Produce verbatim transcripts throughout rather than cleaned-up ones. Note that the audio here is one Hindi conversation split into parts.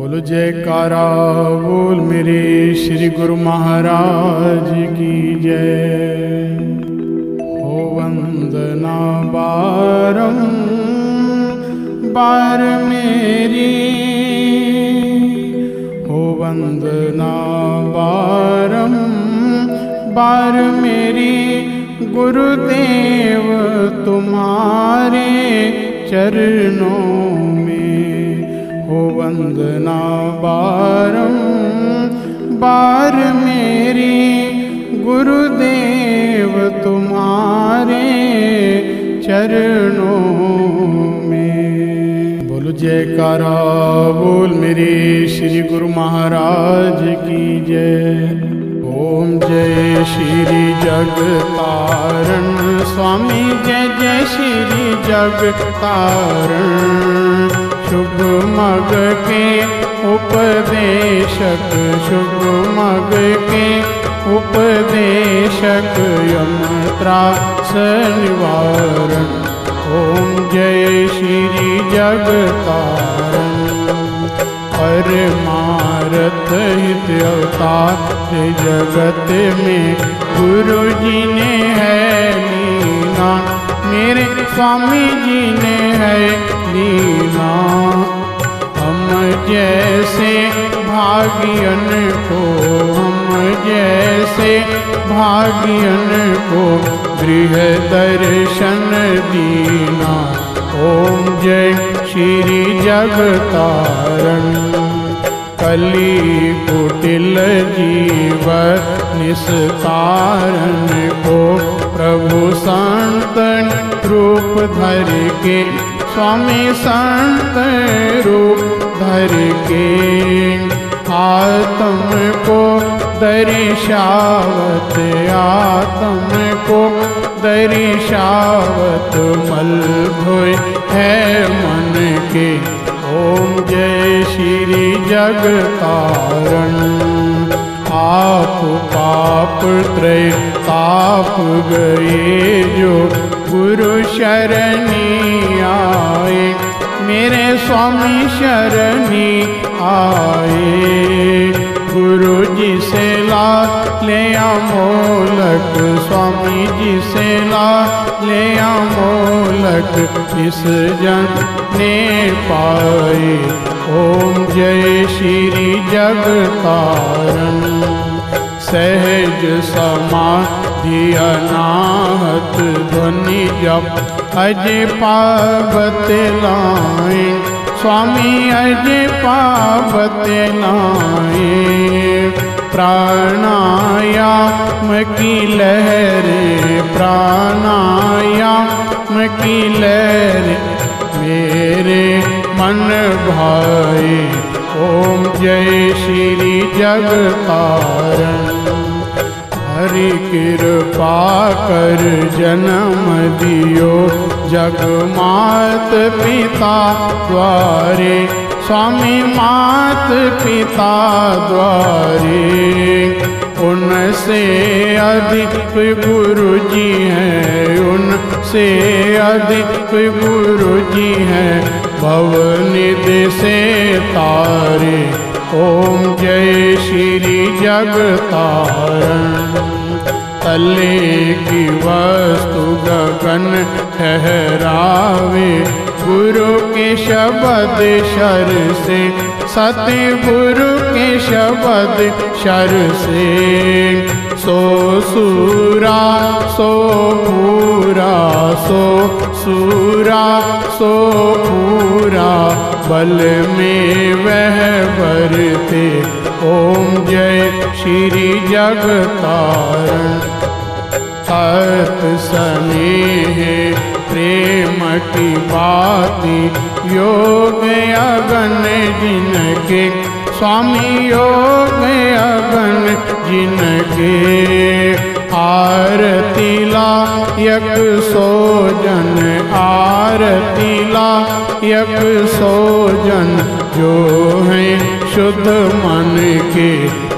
बोलो जयकारा बोल मेरे श्री गुरु महाराज की जय। हो वंदना बारम बार मेरी, हो वंदना बारम बार मेरी, गुरुदेव तुम्हारे चरणों में। हो वंदना बारम बार मेरी, गुरुदेव तुम्हारे चरणों में। बोलो जयकारा बोल मेरे श्री गुरु महाराज की जय। ओम जय श्री जगतारण स्वामी, जय जय श्री जगतारण। शुभ मग के उपदेशक, शुभ मग के उपदेशक, यम त्रास निवारण। ओम जय श्री जगतारण। परमारथ हित अवतार जगत में, गुरु जी ने है लीना, मेरे स्वामी जी ने है लीना। हम जैसे भागियन को, हम जैसे भागियन को, गृह दर्शन दीना। ओम जय श्री जगतारण। कली कुटिल जीव निस्तारण को, प्रभु संत रूप धर के, स्वामी संत रूप धर के। आत्म को दर्शावत, आत्म को दर्शावत, मल धोय है मन के। ओम जय श्री जगतारण। आप पाप त्रय ताप गए जो, गुरु शरणी आए, मेरे स्वामी शरणी आए। गुरु जी से ला ले मोलक, स्वामी जी से ला ले मोलक, इस जन ने पाए। ओम जय श्री जगतारण। सहज समाधि अनाहत ध्वनि जप, अज पावत लाए, स्वामी अज पावत लाए। प्राणायाम की लहरे, प्राणायाम की लहरे, मेरे मन भाए। ओम जय श्री जगतारण। हरि कृपा कर जन्म दियो, जग मात पिता द्वारे, स्वामी मात पिता द्वारे। उनसे अधिक गुरु जी हैं, उनसे अधिक गुरु जी हैं, भवनिधि से तारे। ओम जय श्री जगतारण। तले की वस्तु गगन ठहरावे, गुरु के शब्द शर से, सतगुरु के शब्द शर से। सो सूरा सो पूरा, सो सूरा सो पूरा, बल में वह बरते। ओम जय श्री जगतारण। सत स्नेह प्रेम की बाती, योग अगन जिनके, स्वामी योग अगन जिनके। आरती लायक सोजन, आरती लायक सोजन, जो हैं शुद्ध मन के।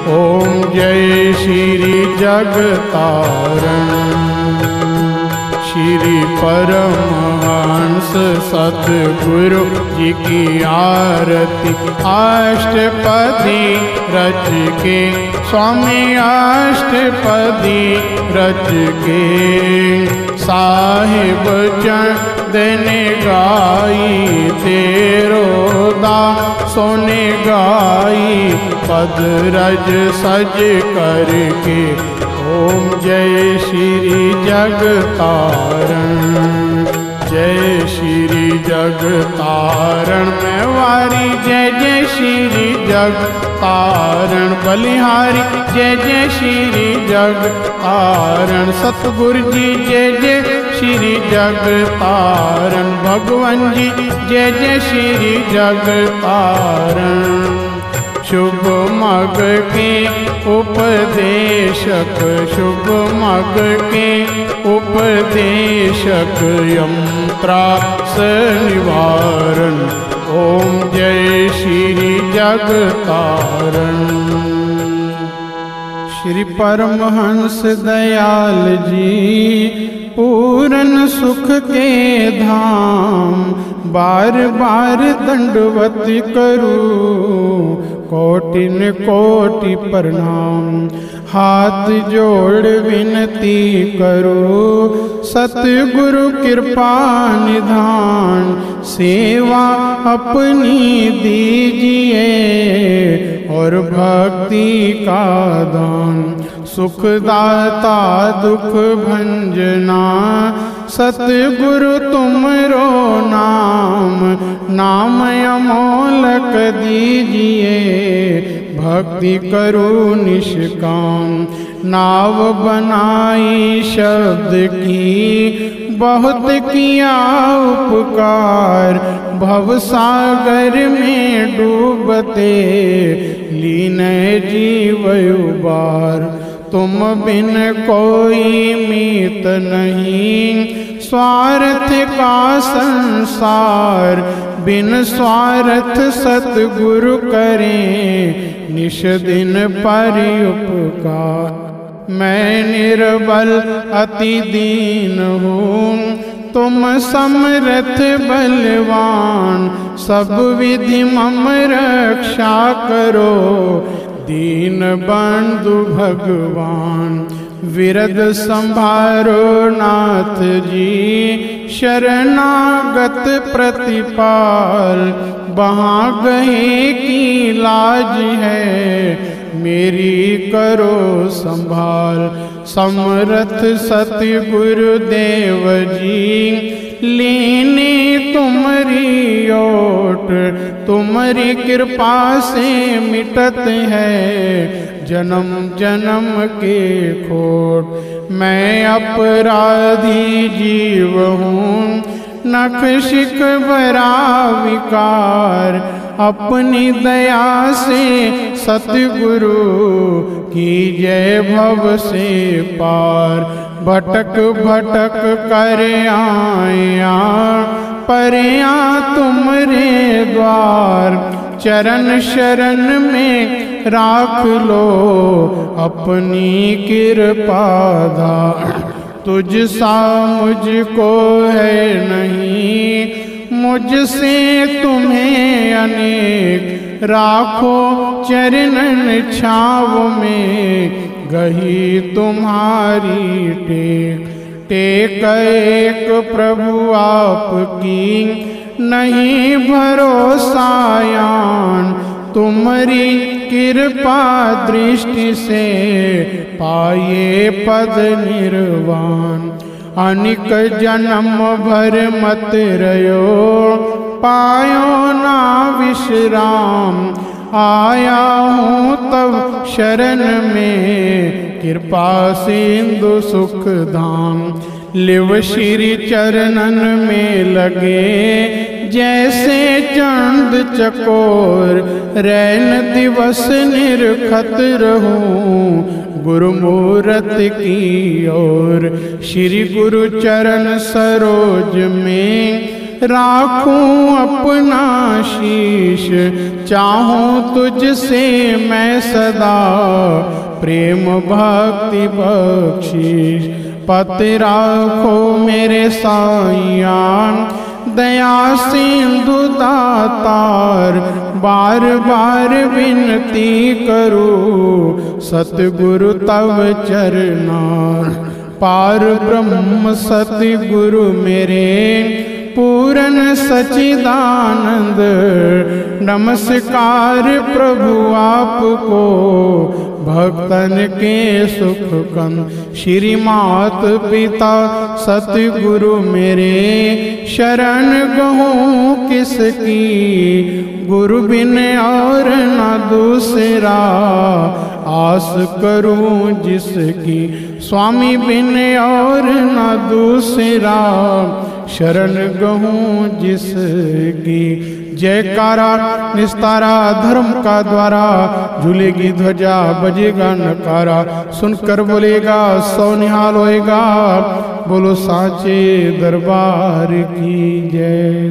ओम जय श्री जगतारण। श्री परमहंस सतगुरु जी की आरती अष्टपदी रच के स्वामी अष्टपदी रच के साहिब चंदन गाई तेरो दा सोने गाई पद रज सज करके ओम जय श्री जगतारण जय श्री जगतारण में वारी जय जय श्री जगतारण बलिहारी जय जय श्री जगतारण सतगुरु जी जय जय श्री जगतारण भगवान जी जय जय श्री जगतारण शुभ मग के उपदेशक शुभ मग के उपदेशक यंत्रास निवारण ओम जय श्री जगतारण। श्री परमहंस दयाल जी पूरन सुख के धाम बार बार दंडवत करूं कोटिन कोटि प्रणाम हाथ जोड़ विनती करो सतगुरु कृपा निधान सेवा अपनी दीजिए और भक्ति का दान सुखदाता दुख भंजना सतगुरु तुमरो नाम नाम अमोलक दीजिए भक्ति करो निष्काम नाव बनाई शब्द की बहुत किया उपकार भव सागर में डूबते लीन जीव उबार तुम बिन कोई मीत नहीं स्वार्थ का संसार बिन स्वार्थ सतगुरु करें निश दिन पर उपकार मैं निर्बल अति दीन हूँ तुम समर्थ बलवान सब विधि मम रक्षा करो दीन बंधु भगवान विरद संभारो नाथ जी शरणागत प्रतिपाल वहाँ गए की लाज है मेरी करो संभाल समरथ सत्य गुरुदेव जी लीने तुम्हारी ओट तुम्हारी कृपा से मिटत है जन्म जन्म के खोट मैं अपराधी जीव हूँ नख शिख बरा विकार अपनी दया से सतगुरु की जय भव से पार भटक भटक कर आया परया तुमरे द्वार चरण शरण में राख लो अपनी कृपा धार तुझ सा मुझको है नहीं मुझसे तुम्हें अनेक राखो चरणन छाव में गही तुम्हारी टेक टेक एक प्रभु आपकी नहीं भरोसायान तुम्हारी कृपा दृष्टि से पाए पद निर्वाण अनिक जन्म भर मत रयो पायो ना विश्राम आया हूँ तब शरण में कृपा सिंधु सुख धाम लिव श्री चरणन में लगे जैसे चांद चकोर रैन दिवस निरखत रहूं गुरु मूरत की ओर श्री गुरु चरण सरोज में राखूं अपना शीश चाहूं तुझसे मैं सदा प्रेम भक्ति बख्शीश पत राखो मेरे साईयान, दया सिंधु दातार, बार बार विनती करूं सतगुरु तव चरनार। पार ब्रह्म सतगुरु मेरे पूर्ण सच्चिदानंद, नमस्कार प्रभु आपको भक्तन के सुख कंद। श्री मात पिता सतगुरु मेरे शरण गहूँ किसकी, गुरु बिन और न दूसरा आस करूं जिसकी। स्वामी बिन और न दूसरा शरण गहूँ जिसकी। जयकारा निस्तारा धर्म का द्वारा, झूलेगी ध्वजा बजेगा नकारा, सुनकर बोलेगा सौ निहाल होएगा। बोलो साचे दरबार की जय।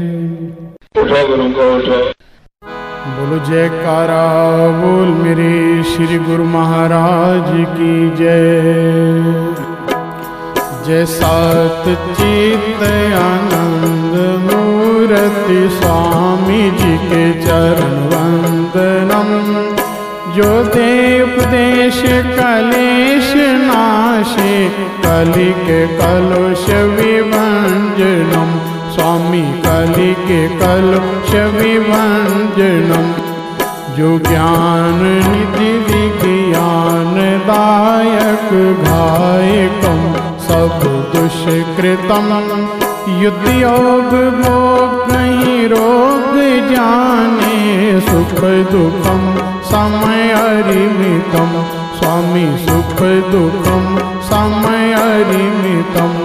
बोलो जयकारा बोल मेरे श्री गुरु महाराज की जय। जय सच्चित आनंद मूर्ति स्वामी जी के चरण वंदनम। जो देवदेश कलेश नाशे, कलि के कलुष विभंजनम। स्वामी कलि के कलुष विभंजनम। जो ज्ञान निधि विज्ञान दायक, घायकम सब दुष्कृतम। युद्ध योग भोग नहीं रोग जाने, सुख दुखम समय अरिमितम। स्वामी सुख दुखम समय अरिमितम।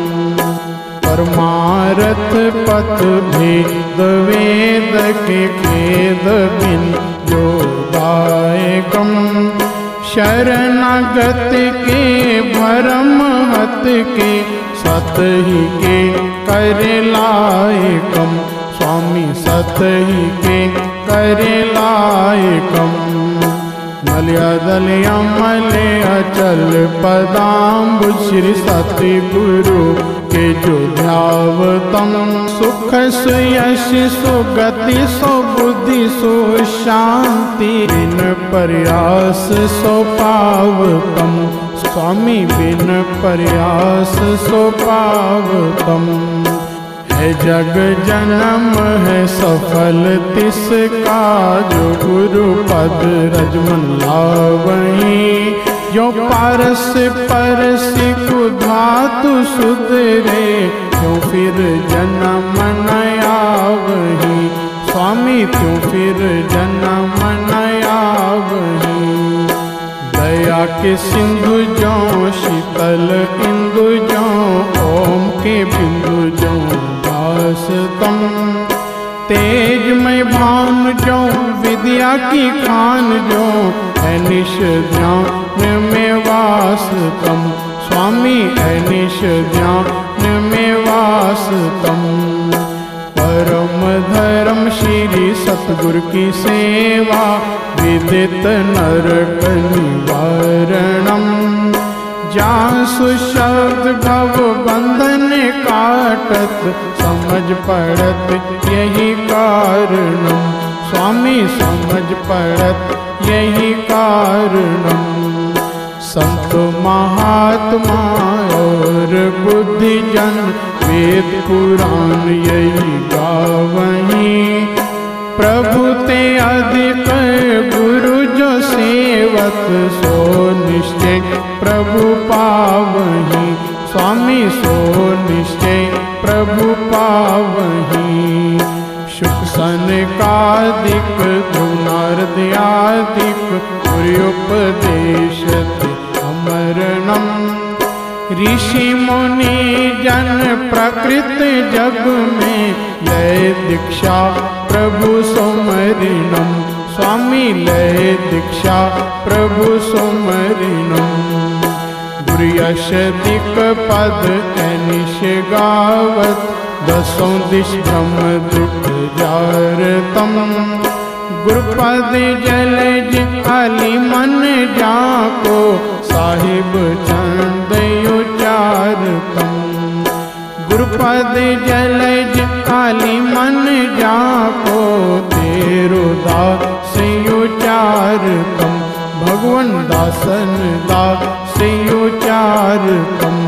परमारथ पथ भेद वेद के खेद बिन जो दायकम। शरणागत के भरम हत के, सत ही के कर लायकम। स्वामी सत ही के कर लायकम। मलयादल अमल अचल पदाम्बु, श्री सतगुरु के जो ध्यावतम। सुख सुयश सुगति सो बुद्धि सो शांति, बिन प्रयास सो पावतम। स्वामी बिन प्रयास सो पावतम। है जग जन्म है सफल तिसका, जो गुरु पद रजमन लावहीं। जो पारस परस कुधातु सुधरे, क्यों फिर जन्म नया वही। स्वामी क्यों फिर जन्म नया वही। दया के सिंधु जो शीतल इंदु जो, ओम के बिंदु जो भासतम। तेजमय भान जो विद्या की खान जो, है निश ध्यान में वासतम। स्वामी है निश ध्यान में वासतम। परम धर्म श्री सतगुरु की सेवा, विदित नरक निवारणम। जासु शब्द भव बंधन काटत, समझ पड़त यही कारणम। स्वामी समझ पड़त यही कारणम। संत महात्मा और बुद्धिजन, वेद पुराण यही गावहीं। प्रभु ते अधिक गुरु जो सेवत, सो निश्चय प्रभु पावहीं। स्वामी सो निश्चय प्रभु पावहीं। शुक सनकादिक ध्रुनार्दयादिक, उपदेशत अमरणम। ऋषि मुनि जन प्रकृत जग में, लय दीक्षा प्रभु सुमरिणम। स्वामी लय दीक्षा प्रभु सुमरिणम। गुरुयश दिक पद अनिश गावत, दसों दिश ब्रह्म दुख जारतम। गुरुपद जलज अली मन जाको, साहिब चंद उचारतम। विचारतम। गुरुपद जलज खाली मन जाको, तेरो दास उचारतम। भगवन दासन दास उचारतम।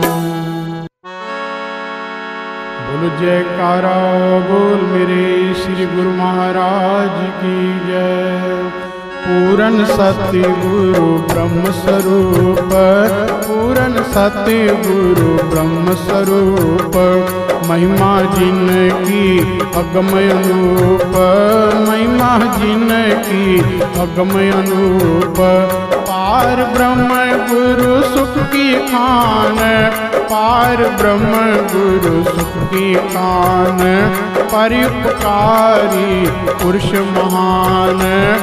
बोलो जयकारा बोल मेरे श्री गुरु महाराज की जय। पूरन सत्य गुरु ब्रह्म स्वरूप, पूरन सत्य गुरु ब्रह्म स्वरूप। महिमा जिनकी अगमय अनूप, महिमा जिनकी अगमय अनूप। पार ब्रह्म गुरु सुख की खान, पार ब्रह्म गुरु सुख की खान। परोपकारी पुरुष महान,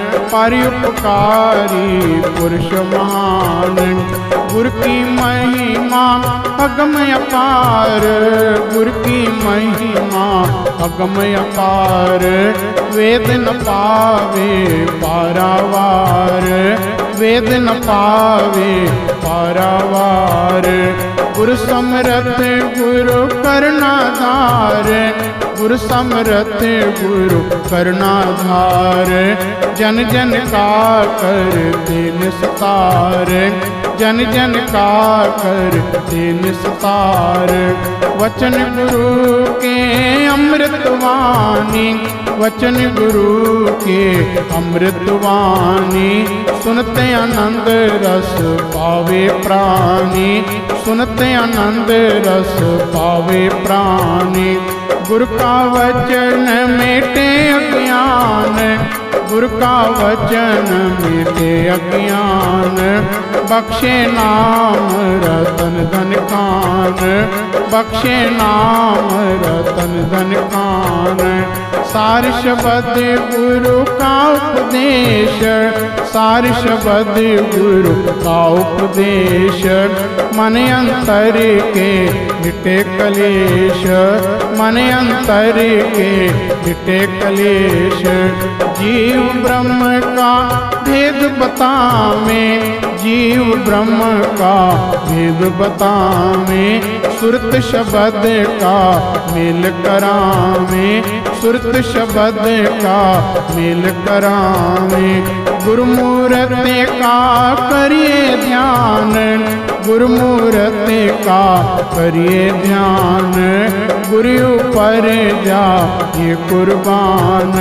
परोपकारी पुरुष महान। गुरु की महिमा अगमय अपार, गुरु की महिमा अगमय अपार। वेद न पावे पारावार, वेद न पावे पारावार। गुरु समरथ गुरु करुणाधार, गुरु समरथ गुरु करुणाधार। जन जन का करते निस्तार, जन जन का करते निस्तार। वचन गुरु के अमृतवाणी, वचन गुरु के अमृतवाणी। सुनते आनंद रस पावे प्राणी, सुनते आनंद रस पावे प्राणी। गुरु का वचन मेटे अज्ञान, गुरु का वचन मेटे अज्ञान। बख्शे नाम रतन धन खान, बख्शे नाम रतन धन खान। सार शब्द गुरु का उपदेश, सार शब्द गुरु का उपदेश। मन अंतर के मिटे कलेश, मन अंतर के मिटे कलेश। जीव ब्रह्म का भेद बतावे, जीव ब्रह्म का भेद बतावे। सुरत शब्द का मेल करावे, सुरत शब्द का मेल करावे। गुरुमूर्ति का करिए ध्यान, गुरुमूर्ति का करिए ध्यान। गुरु पर जा ये कुर्बान,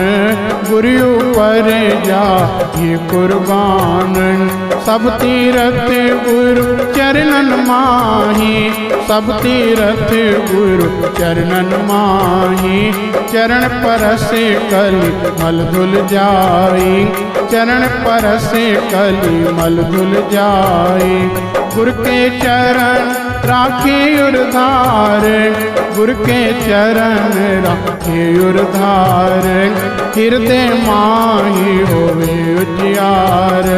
गुरु पर जा ये कुर्बान। सब तीरथ गुरु चरणन माही, सब तीरथ गुरु चरणन माही। चरण परसे कली मल धुल जाई, चरण परसे कली मल धुल जाई। गुरु के चरण राखे उर्धार, गुरु के चरण राखे उर्धार। हृदय माही होवे उजियार,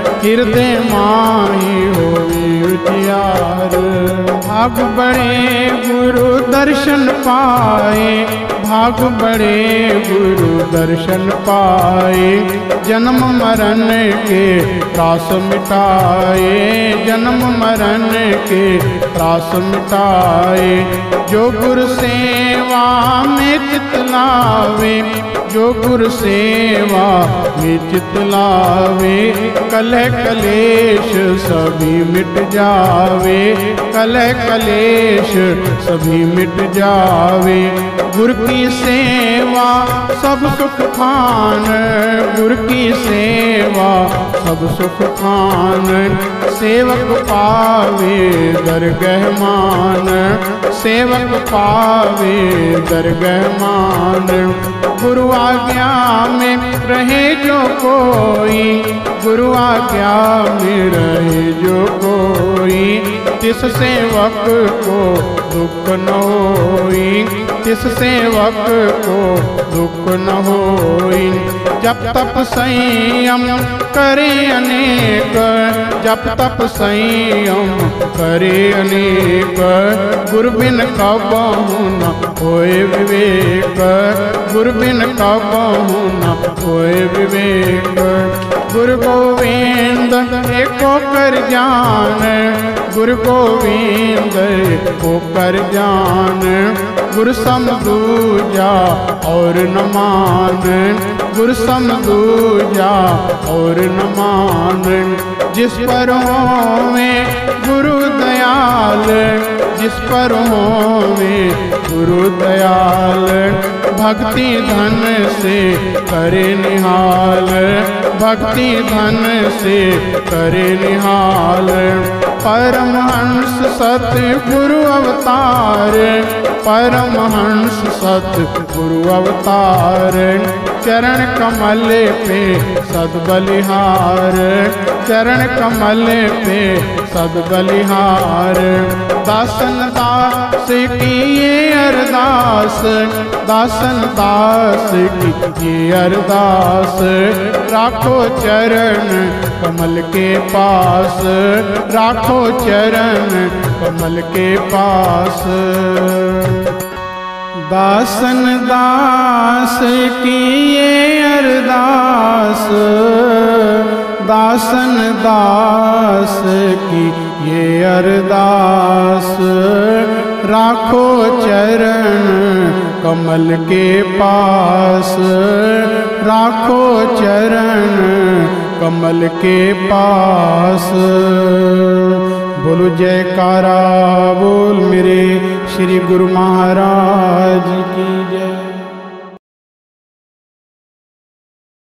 हृदय माही होवे उजियार। भाग बड़े गुरु दर्शन पाए, भाग बड़े गुरु दर्शन पाए। जन्म मरण के त्रास मिटाए, जन्म मरण के त्रास मिटाए। जो गुरु सेवा में चित लावे, जो गुरु सेवा में चित लावे। कलह कलेश सभी मिट जावे, कलह कलेश सभी मिट जावे। गुरु की सेवा सब सुख खान, गुरु की सेवा सब सुख खान। सेवक पावे दरगह मान, सेवक पावे दरगह मान। गुरु आज्ञा में रहे जो कोई, गुरु आज्ञा में रहे जो कोई। तिस सेवक को दुख न होई, तिस सेवक को दुख न होई। जप तप संयम करे अनेक, जप तप संयम करे अनेक। गुरु बिन कबहु न होए विवेक, गुरु बिन कबहु न होए विवेक। गुरु गोविंद को कर जान, गुरु गोविंद को कर जान। गुरु सम दूजा और न मान, गुरु सम दूजा और न मान। जिस पर होवे गुरु दयाल, जिस पर होवे गुरु दयाल। भक्ति धन से करे निहाल, भक्ति धन से करे निहाल। परमहंस सतगुरु अवतार, परमहंस सतगुरु अवतार। चरण कमल पे सद्बलिहार, चरण कमल पे सद्बलिहार। दासन दास की ये अरदास, दासन दास की ये अरदास। राखो चरण कमल के पास, राखो चरण कमल के पास। दासन दास की ये अरदास, दासन दास की ये अरदास। राखो चरण कमल के पास, राखो चरण कमल के पास। बोलो जयकारा बोल मेरे श्री गुरु महाराज की जय।